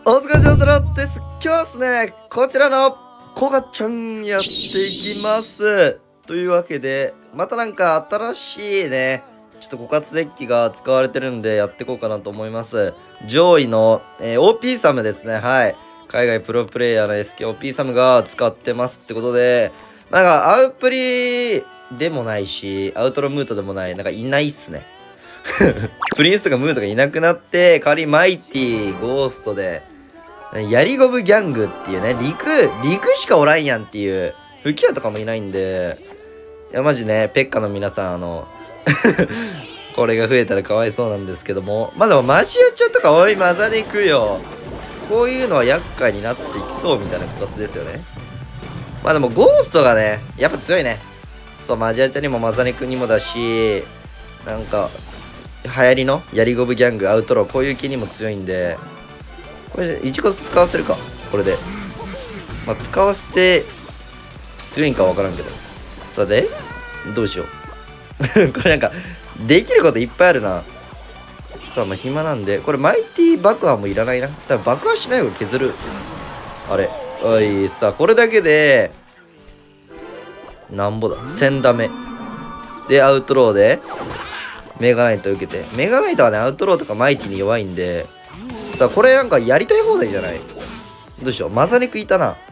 お疲れ様です。今日はですね、こちらのコガちゃんやっていきます。というわけで、またなんか新しいね、ちょっと枯渇デッキが使われてるんでやっていこうかなと思います。上位の、OP サムですね。はい。海外プロプレイヤーの SKOP サムが使ってますってことで、なんかアウプリでもないし、アウトロムートでもない、なんかいないっすね。プリンスとかムーとかいなくなって、代わりマイティ、ゴーストで、ヤリゴブギャングっていうね、陸しかおらんやんっていう、吹き矢とかもいないんで、いや、マジね、ペッカの皆さん、これが増えたらかわいそうなんですけども、まあでもマジアチョとか、おい、マザニクよ。こういうのは厄介になっていきそうみたいな形ですよね。まあでも、ゴーストがね、やっぱ強いね。そう、マジアチョにもマザニクにもだし、なんか、流行りのヤリゴブギャング、アウトロー、こういう気にも強いんで、これで1個ずつ使わせるか、これで。まあ、使わせて強いんかわからんけど。さで、どうしよう。これなんか、できることいっぱいあるな。さあ、まあ暇なんで、これマイティ爆破もいらないな。多分爆破しない方が削る。あれ。おい、さあ、これだけで、なんぼだ。1000ダメ。で、アウトローで、メガナイト受けて。メガナイトはね、アウトローとかマイティに弱いんで、さあ、これなんかやりたい放題じゃない？どうしよう。マザネクいたな。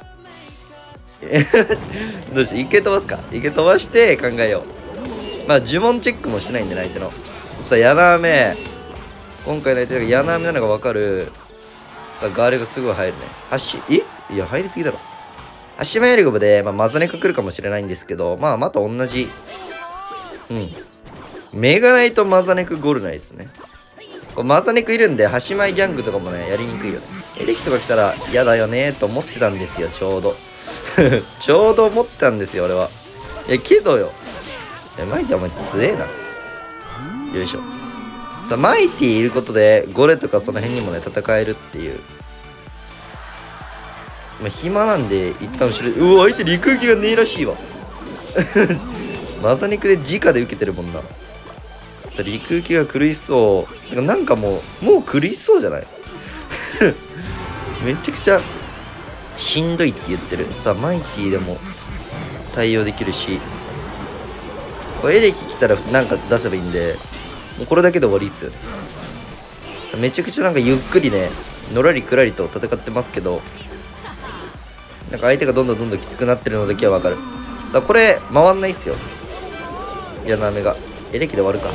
どうしよう。一回飛ばすか。一回飛ばして考えよう。まあ、呪文チェックもしてないんで、相手の。さあ、ヤナーメ。今回の相手がヤナーメなのがわかる。さあ、ガールがすぐ入るね。いや、入りすぎだろ。足前ヤリゴブで、まあ、マザネク来るかもしれないんですけど、まあ、また同じ。うん。メガナイトマザネクゴルナイですね。マザネクいるんで、端前ギャングとかもね、やりにくいよね。エレキとか来たら嫌だよねと思ってたんですよ、ちょうど。ちょうど思ってたんですよ、俺は。いや、けどよ。マイティお前強えな。よいしょ。さあ、マイティいることで、ゴレとかその辺にもね、戦えるっていう。まあ、暇なんで、一旦後ろで、うわ、相手陸行きがねえらしいわ。マザネクで直で受けてるもんな。陸行きが苦しそう。なんかもう苦しそうじゃない？めちゃくちゃしんどいって言ってる。さあ、マイティでも対応できるし、これエレキ来たらなんか出せばいいんで、もうこれだけで終わりっすよね。めちゃくちゃなんかゆっくりね、のらりくらりと戦ってますけど、なんか相手がどんどんきつくなってるのだけはわかる。さあ、これ回んないっすよ。いや、なめが。エレキで終わるか。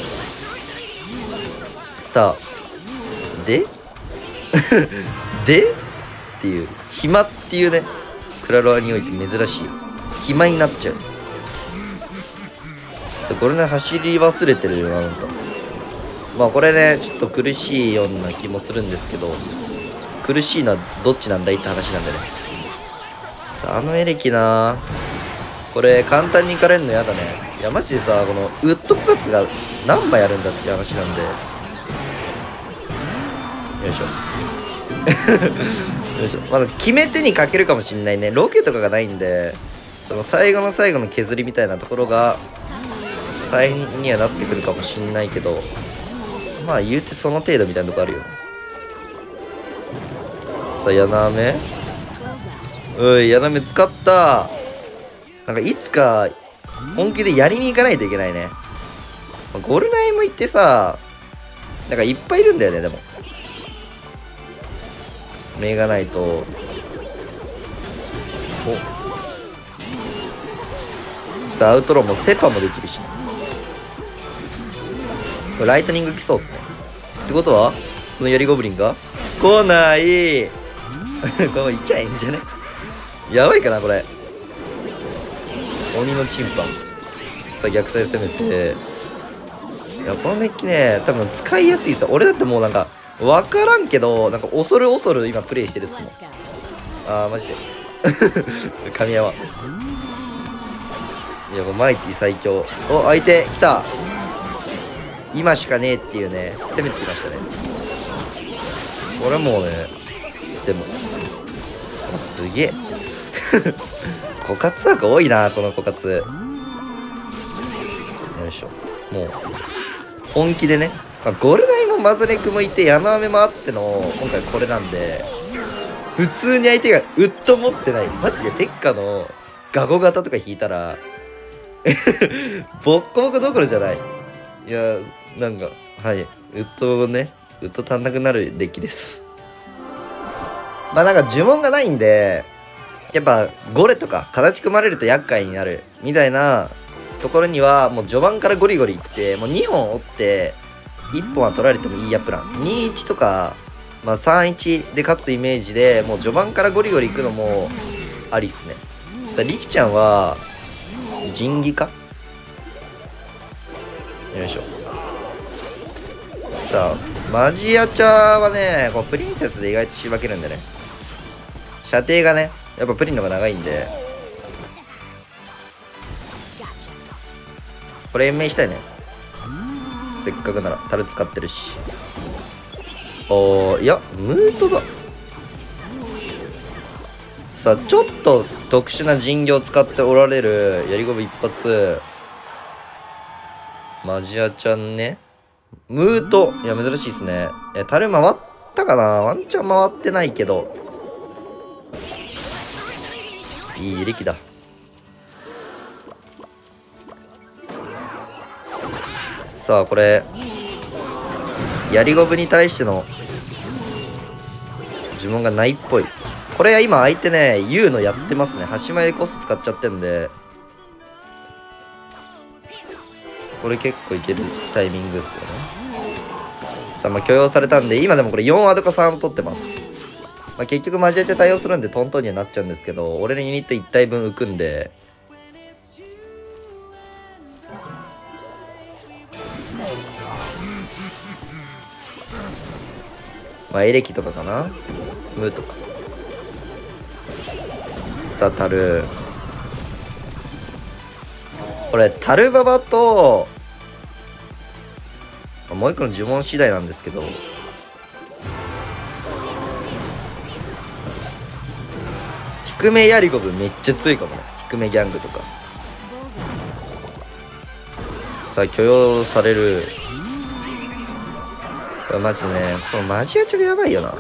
さあ、ででっていう、暇っていうね、クラロワにおいて珍しい。暇になっちゃう。さあ、これね、走り忘れてるよな、なんか。まあ、これね、ちょっと苦しいような気もするんですけど、苦しいのはどっちなんだいって話なんでね。さあ、エレキなこれ、簡単にいかれるのやだね。いや、マジでさ、このウッド枯渇が何枚あるんだって話なんで。よいしょ。よいしょ。まだ決め手にかけるかもしんないね。ロケとかがないんで、その最後の最後の削りみたいなところが大変にはなってくるかもしんないけど、まあ言うてその程度みたいなとこあるよね。さあ、ヤナメ。おい、ヤナメ使った。なんかいつか本気でやりに行かないといけないね。ゴルナイも行ってさ、なんかいっぱいいるんだよね、でも。メガナイト。お。さあ、アウトローもセパもできるし。これライトニング来そうっすね。ってことは、このヤリゴブリンが来ない。これ行きゃいいんじゃね？やばいかな、これ。鬼のチンパン。さあ、逆サイ攻めて。いや、このデッキね、多分使いやすいさ。俺だってもうなんか、わからんけど、なんか恐る今プレイしてるっすもん。あー、マジで。噛み合わん。いや、これマイティ最強。お、相手、来た。今しかねえっていうね、攻めてきましたね。これもうね、でも、すげえ。枯渇枠多いな、この枯渇。よいしょ。もう、本気でね。まあ、ゴルナイもマズレクもいて矢の飴もあっての今回これなんで、普通に相手がウッド持ってない、マジで鉄火のガゴ型とか引いたらボッコボコどころじゃない。いやなんかはいウッド足んなくなるデッキです。まあなんか呪文がないんで、やっぱゴレとか形組まれると厄介になるみたいなところにはもう序盤からゴリゴリいってもう2本折って1本は取られてもいいやプラン2-1とか、まあ、3-1で勝つイメージでもう序盤からゴリゴリいくのもありっすね。さあリキちゃんは仁義かよいしょ。さあマジアチャはねこうプリンセスで意外と仕分けるんでね、射程がねやっぱプリンの方が長いんでこれ延命したいね。せっかくなら樽使ってるし。いやムートだ。さあちょっと特殊な人形を使っておられるやりゴブ一発。マジアちゃんね、ムートいや珍しいですね。樽回ったかな、ワンチャン回ってないけどいい力だ。さあこれやりゴブに対しての呪文がないっぽい。これ今相手ね言うのやってますね。端前でコス使っちゃってんでこれ結構いけるタイミングですよね。さあまあ許容されたんで今でもこれ4ワードか3取ってます。まあ、結局マジアチャ対応するんでトントンにはなっちゃうんですけど、俺のユニット1体分浮くんでまあエレキとかかな、ムーとか。さあタル、これタルババともう一個の呪文次第なんですけど、低めやりゴブめっちゃ強いかもね。低めギャングとかさあ許容される。マジねこのマジアチャがやばいよな。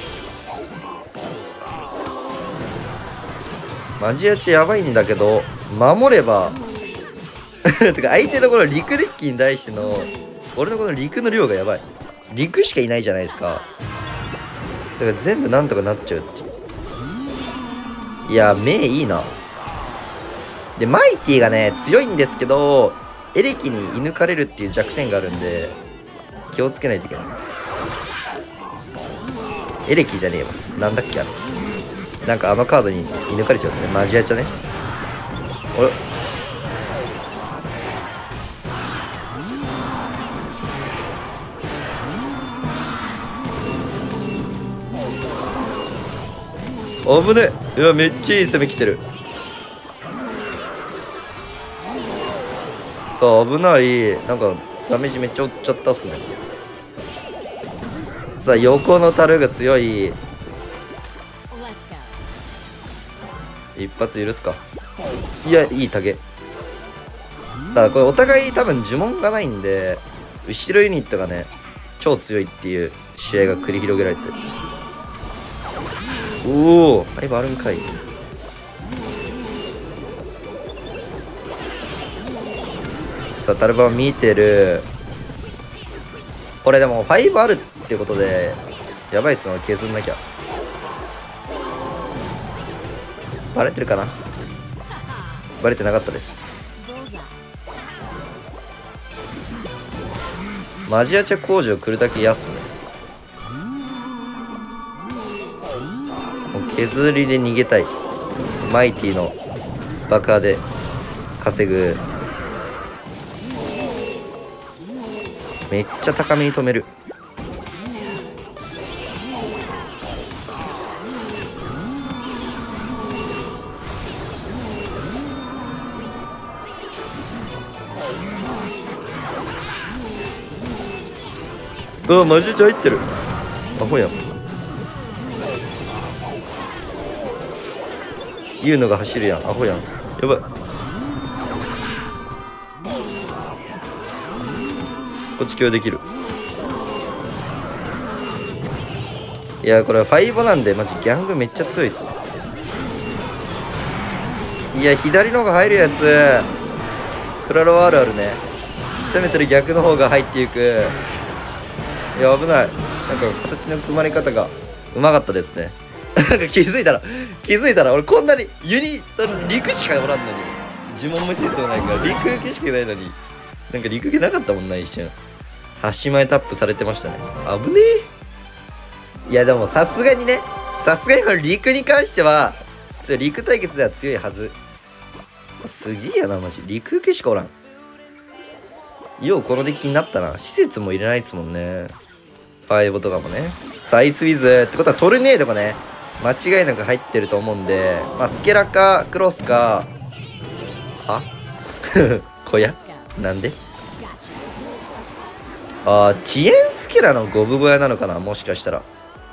マジアチャやばいんだけど守ればてか相手のこの陸デッキに対しての俺のこの陸の量がやばい。陸しかいないじゃないですか。だから全部なんとかなっちゃうっていう。いや目いいな。でマイティがね強いんですけどエレキに射抜かれるっていう弱点があるんで気をつけないといけない。エレキじゃねえわ、なんだっけあれ、なんかあのカードに射抜かれちゃうんですね。マジアチャね。危ねえ。いやめっちゃいい攻め来てる。さあ危ない。なんかダメージめっちゃ負っちゃったっすね。さあ横のタルが強い。一発許すか。いやいいタゲ。さあこれお互い多分呪文がないんで後ろユニットがね超強いっていう試合が繰り広げられてる。おおあれもあるんかい。さあタルバン見てる。これでも5あるってことでやばいっすね。削んなきゃ。バレてるかな。バレてなかったです。マジアチャ工場来るだけ安ね。もう削りで逃げたい。マイティの爆破で稼ぐ。めっちゃ高めに止める。うわマジで入ってる。アホやん。言うのが走るやん。アホやん。やばい。こっち共有できる。 いや、これ5なんでマジギャングめっちゃ強いっすね。いや、左の方が入るやつクラロワールあるね。攻めてる逆の方が入っていく。いや、危ない。なんか形の組まれ方がうまかったですね。なんか気づいたら俺こんなにユニ陸しかおらんのに、呪文無視するないから陸受けしかいないのに、なんか陸受けなかったもんな。一瞬端前タップされてましたね。危ねえ。いやでもさすがにこの陸に関しては陸対決では強いはず。すげえやなマジ。陸受けしかおらん。ようこのデッキになったな。施設も入れないですもんね。ファイボとかもね。サイスウィズってことはトルネードがね間違いなく入ってると思うんで、まあスケラかクロスか。は小屋なんで遅延スケラのゴブ小屋なのかな、もしかしたら。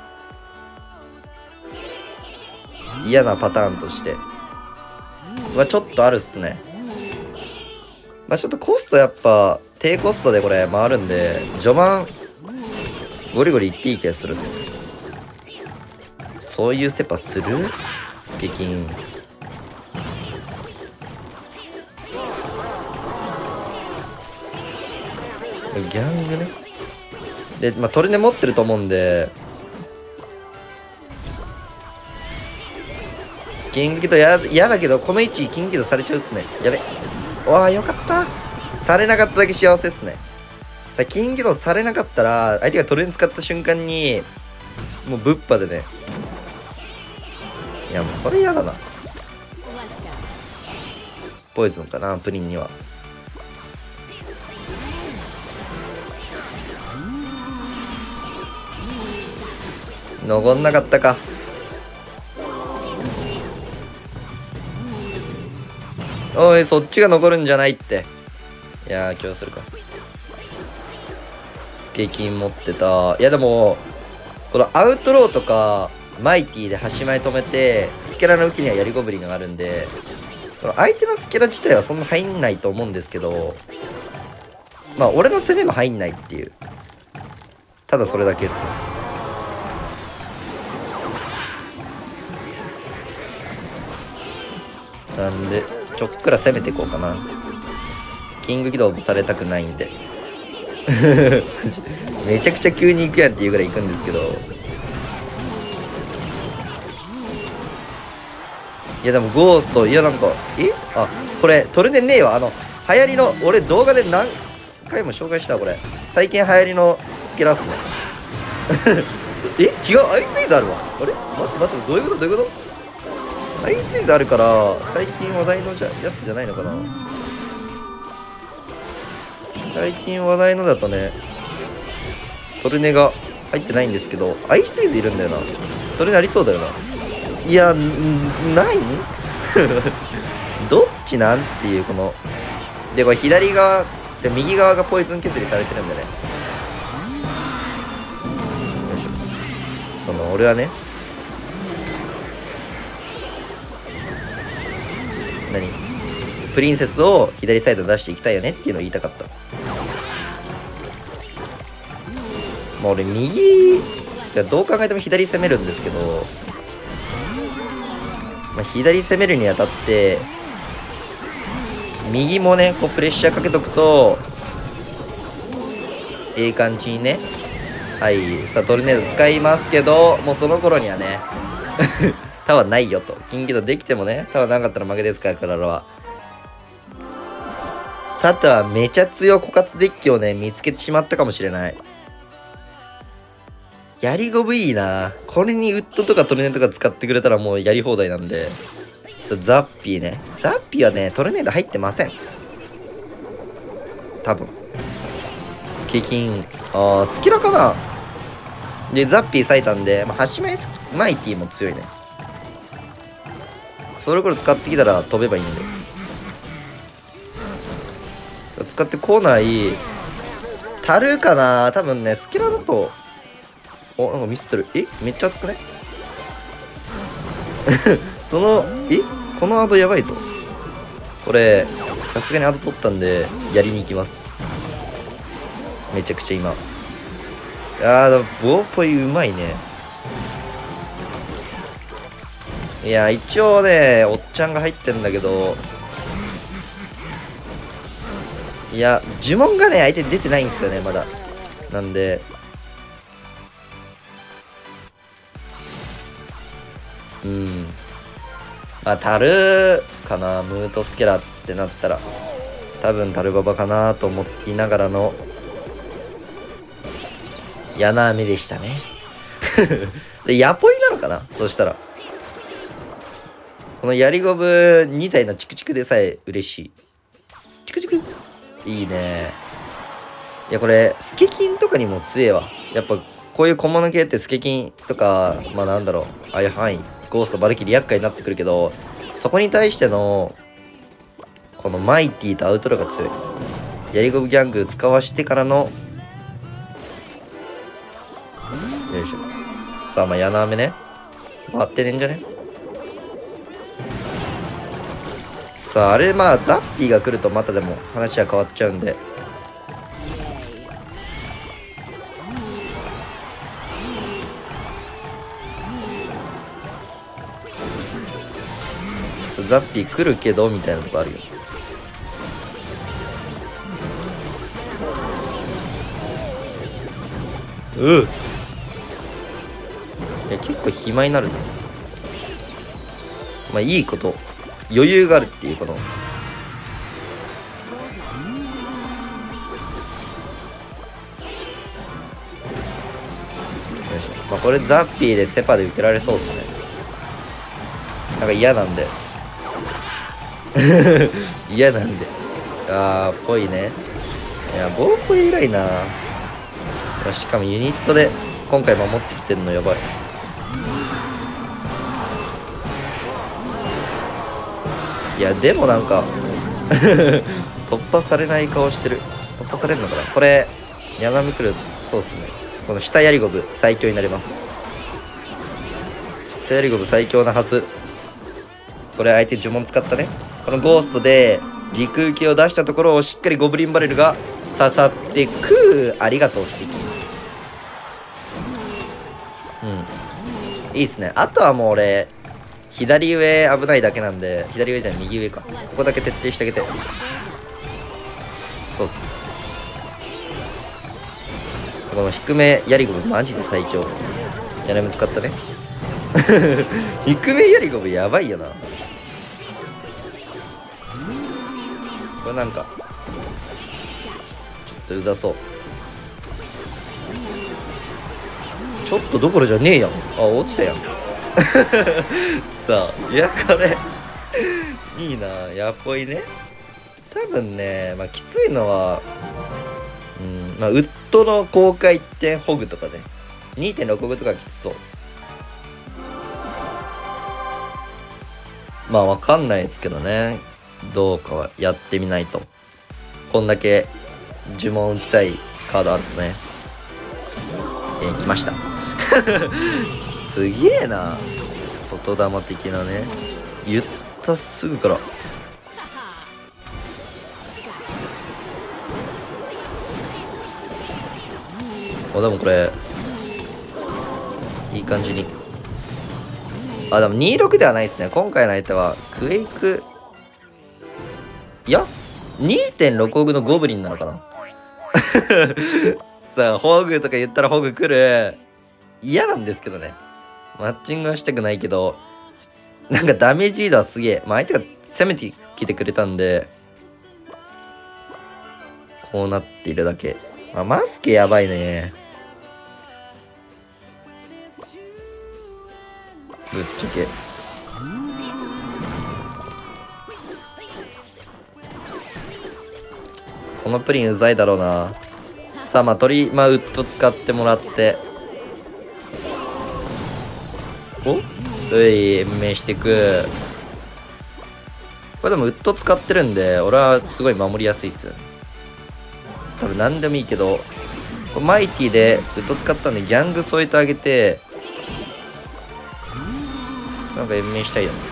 嫌なパターンとしてはちょっとあるっすね。まあちょっとコストやっぱ低コストでこれ回るんで、序盤ゴリゴリいっていい気がするっす。そういうセパするスケキン。ギャングね。で、まあトルネ持ってると思うんで、キングキド嫌だけど、この位置キングキドされちゃうっすね。やべ。わあ、よかった。されなかっただけ幸せっすね。さあ、キングキドされなかったら、相手がトルネ使った瞬間に、もうぶっぱでね。いや、もうそれ嫌だな。ポイズンかな、プリンには。残んなかったか。おい、そっちが残るんじゃないって。いやー、今日するか。スケキン持ってた。いや、でもこのアウトローとかマイティで端前止めて、スケラの浮きにはヤリゴブリンがあるんで、この相手のスケラ自体はそんな入んないと思うんですけど、まあ俺の攻めが入んないっていう、ただそれだけっす。なんでちょっくら攻めていこうかな。キング起動されたくないんでめちゃくちゃ急に行くやんっていうぐらい行くんですけど、いやでもゴースト、いやなんかこれトルネねえわ。流行りの、俺動画で何回も紹介したわこれ。最近流行りのスケラっすね違う、アイスイズあるわ。あれ待って、どういうことアイスイズあるから最近話題のやつじゃないのかな。最近話題のだとね、トルネが入ってないんですけど、アイスイズいるんだよな。トルネありそうだよな。いや、ないどっちなんっていう、こので、これ左側で右側がポイズン削りされてるんでね。よいしょ。俺はね、プリンセスを左サイド出していきたいよねっていうのを言いたかった。まあ俺右、どう考えても左攻めるんですけど、まあ、左攻めるにあたって右もねこうプレッシャーかけとくといい感じにね。はい、さあトルネード使いますけど、もうその頃にはねタワーないよと。金ギドできてもね、タワーなかったら負けですから、クララは。サタはめちゃ強枯渇デッキをね見つけてしまったかもしれない。やりゴブいいな。これにウッドとかトルネードとか使ってくれたらもうやり放題なんで。ザッピーね。ザッピーはねトルネード入ってません多分。スケキン、スキラかな。でザッピー咲いたんで、まあ、端前マイティも強いね。それこれ使ってきたら飛べばいいんで、使ってこないたるかな。多分ねスキラだと、なんかミスってる。めっちゃ熱くねこのアドやばいぞ。これさすがにアド取ったんでやりに行きます。めちゃくちゃ今。ボーポイうまいね。 いや、一応ね、おっちゃんが入ってんだけど、いや、呪文がね、相手に出てないんですよね、まだ。なんで、まあ、タルかな、ムートスケラってなったら、多分タルババかなと思いながらの、嫌な目でしたね。で、ヤポイなのかな、そうしたら。このヤリゴブ2体のチクチクでさえ嬉しい。チクチクいいね。いや、これ、スケキンとかにも強えわ。やっぱ、こういう小物系ってスケキンとか、まあなんだろう、ああいう範囲、ゴースト、バルキリー厄介になってくるけど、そこに対しての、このマイティとアウトロが強い。ヤリゴブギャング使わしてからの、よいしょ。さあ、まあ、矢の雨ね。回ってねんじゃね。さあ、あれ、まあ、ザッピーが来るとまたでも話は変わっちゃうんで。ザッピー来るけど、みたいなとこあるよ。いや、結構暇になるね。まあ、いいこと。余裕があるっていう、この。よいしょ。まあ、これザッピーでセパで受けられそうっすね。なんか嫌なんで。嫌なんで。あー、ぽいね。いや、ボーコ以来な。しかもユニットで今回守ってきてるのやばい。いや、でもなんか突破されない顔してる。突破されるのかなこれ。ヤナミ来る。そうっすね。この下ヤリゴブ最強になります。下ヤリゴブ最強なはず。これ相手呪文使ったね。このゴーストで陸受けを出したところをしっかりゴブリンバレルが刺さってく。ありがとう、スティキ。いいっすね。あとはもう俺左上危ないだけなんで、左上じゃない、右上か。ここだけ徹底してあげて。そうっす。この低めヤリゴブマジで最強。ヤナム使ったね。低めヤリゴブやばいよな。これなんかちょっとうざそう。ちょっとどころじゃねえやん。あ、落ちたやん。さあ、いや、これいいな、やっぽいね。多分ね、まあきついのは、まあウッドの高回転ホグとかね、2.65 とかきつそう。まあわかんないですけどね、どうかはやってみないと。こんだけ呪文打ちたいカードあるとね。来ました。すげえな、言霊的なね。言ったすぐから。でもこれいい感じに。あ、でも26ではないですね。今回の相手はクエイク、いや 2.65 のゴブリンなのかな。さあ、ホグとか言ったらホグ来る。嫌なんですけどね。マッチングはしたくないけど、なんかダメージリードはすげえ。まあ相手が攻めてきてくれたんで、こうなっているだけ。まあ、マスケやばいね。ぶっちゃけ。このプリンうざいだろうな。さあ、まあ、ウッド使ってもらって。延命していく。これでもウッド使ってるんで、俺はすごい守りやすいっすよね。多分何でもいいけど、これマイティでウッド使ったんでギャング添えてあげて、なんか延命したいよね。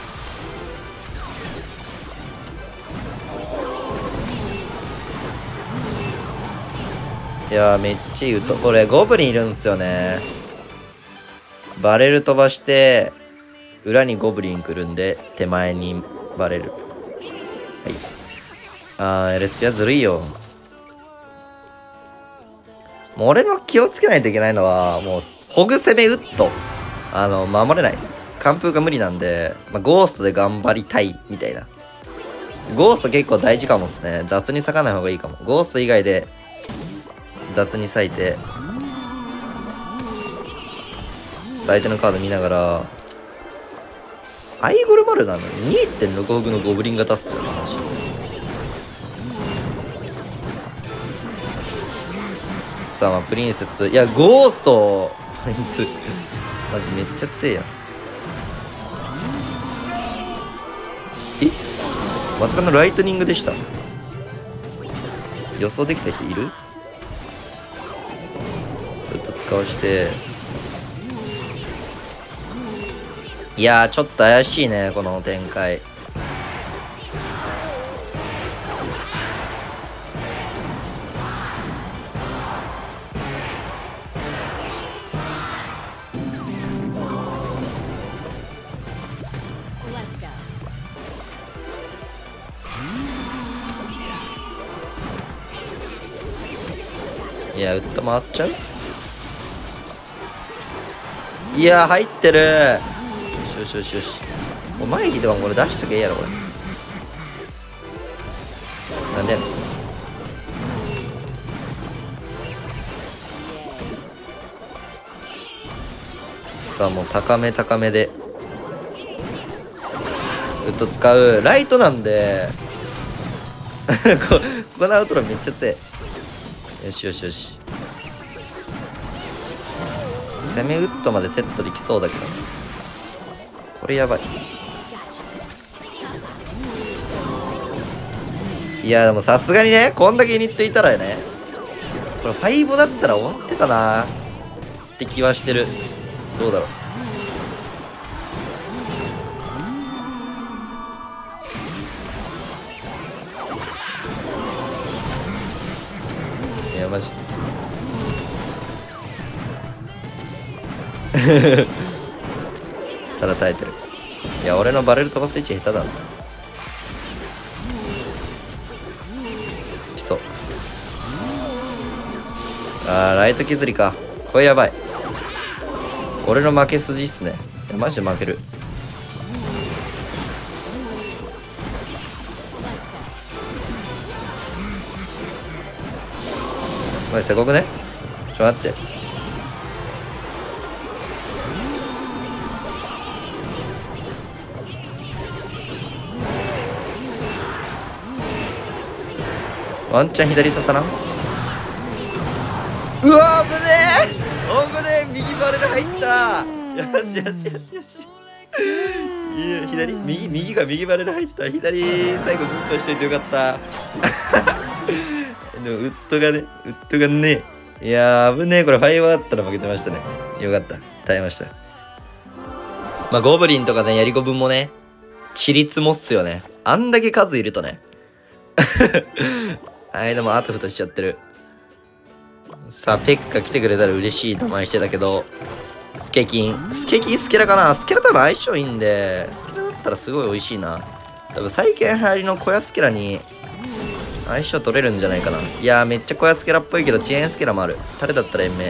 いやー、めっちゃいいウッド。これゴブリンいるんですよね。バレル飛ばして裏にゴブリン来るんで手前にバレる。はい。LSP はずるいよ。もう俺の気をつけないといけないのは、もうホグ攻めウッド守れない、完封が無理なんで、ゴーストで頑張りたいみたいな。ゴースト結構大事かもっすね。雑に割かない方がいいかも。ゴースト以外で雑に割いて、相手のカード見ながら、アイゴルマルなのに 2.6 億のゴブリンが立つよな話。さあ、プリンセス、いやゴーストあいつマジめっちゃ強いやん。まさかのライトニングでした。予想できた人いる？ずっと使わして、いやーちょっと怪しいねこの展開。いや、ウッド回っちゃう。いや入ってる。よしよしよし。もう前引いとかもこれ出しとけいいやろこれ。なんでやねん。さあもう高め高めでウッド使う。ライトなんでこのアウトロめっちゃ強い。よしよしよし。攻めウッドまでセットできそうだけど、これやばい。いやでもさすがにね、こんだけユニットいたらね、これ5だったら終わってたなって気はしてる。どうだろう。いやマジただ耐えてる。いや俺のバレル飛ばす位置下手だな。来そう。ライト削りか。これやばい。俺の負け筋っすね。いやマジで負ける。これせこくね。ちょ待って。ワンチャン左刺さな。うわ危ねえ危ねえ。右バレル入った。よしよしよしよし。いや左右が右バレル入った。左最後ずっとしといてよかったでもウッドがね。いやー危ねえ。これ5だったら負けてましたね。よかった、耐えました。ゴブリンとかね、やりゴブもね、ちりつもっすよね。あんだけ数いるとねはい、でもあと2しちゃってる。さあペッカ来てくれたら嬉しいと前してたけど、スケキンスケラかな。スケラ多分相性いいんで、スケラだったらすごい美味しいな。多分最近流行りの小屋スケラに相性取れるんじゃないかな。いやーめっちゃ小屋スケラっぽいけど遅延スケラもある。誰だったら延命。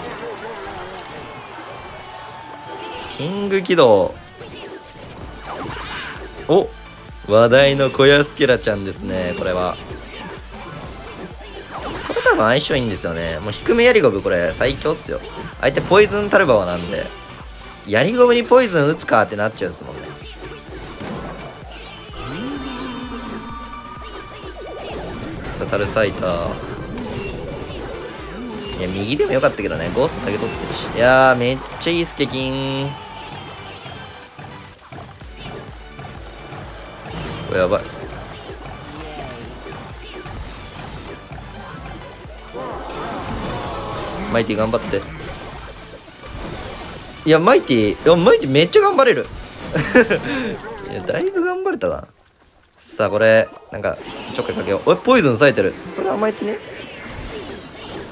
キング起動。お、話題の小屋スケラちゃんですね。これはこれ多分相性いいんですよね。もう低めやりゴブこれ最強っすよ。相手ポイズンタルバワなんで、やりゴブにポイズン打つかってなっちゃうんですもんね。さあタルサイター。いや右でもよかったけどね、ゴーストだけ取ってるし。いやーめっちゃいいスケキン。これやばい。マイティ頑張って。いやマイティめっちゃ頑張れるいやだいぶ頑張れたな。さあこれなんかちょっかいかけよう。おいポイズン冴えてる。それはマイティね。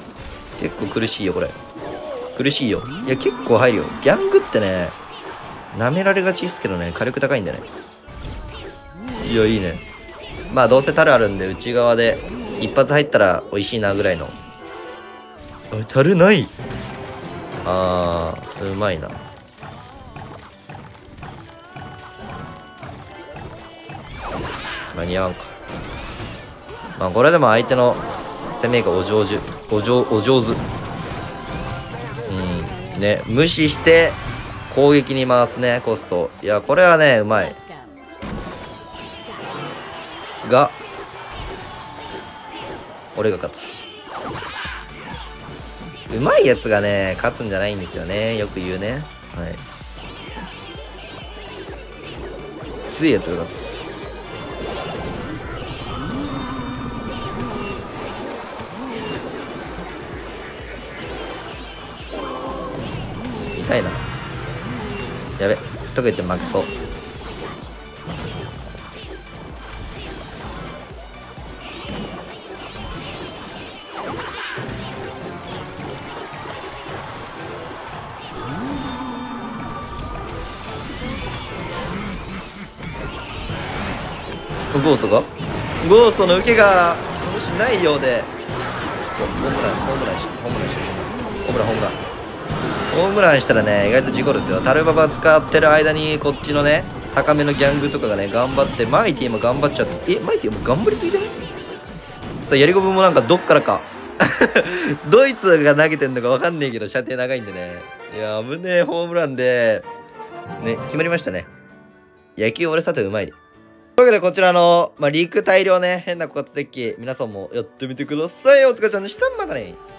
結構苦しいよこれ。苦しいよ。いや結構入るよ。ギャングってね舐められがちですけどね、火力高いんだね。いや、いいね。まあ、どうせ樽あるんで、内側で一発入ったら美味しいなぐらいの。あ、樽ない。あー、うまいな。間に合わんか。まあ、これでも相手の攻めがお上手。お上手。うん。ね、無視して攻撃に回すね、コスト。いや、これはね、うまい。が、俺が勝つ。うまいやつがね、勝つんじゃないんですよね。よく言うね。はい。強いやつが勝つ。痛いな。やべ、とか言って負けそう。ゴーストの受けがもしないようで、ホームランしたらね、意外と事故るですよ。タルババ使ってる間にこっちのね、高めのギャングとかがね、頑張って、マイティも頑張っちゃって、マイティも頑張りすぎじゃね。さあ、やりゴムもなんかどっからかドイツが投げてんのかわかんねえけど、射程長いんでね。いや、危ねえホームランで、ね、決まりましたね。野球俺さてうまい。というわけでこちらの、リーク大量ね、変な枯渇デッキ、皆さんもやってみてください。お疲れ様でした。またね。